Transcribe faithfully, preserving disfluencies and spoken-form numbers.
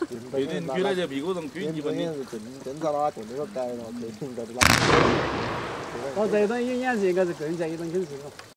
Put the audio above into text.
规定原来就屁股上规基本的。 是正正照那正那个改了，最应该的那。 到这种应该是应该是更加一种更适合。